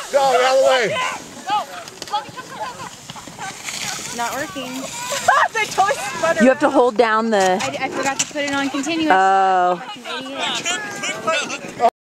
Go, out of the way. Not working. The toy spun You have to hold down the... I forgot to put it on continuous. Oh. Like an idiot.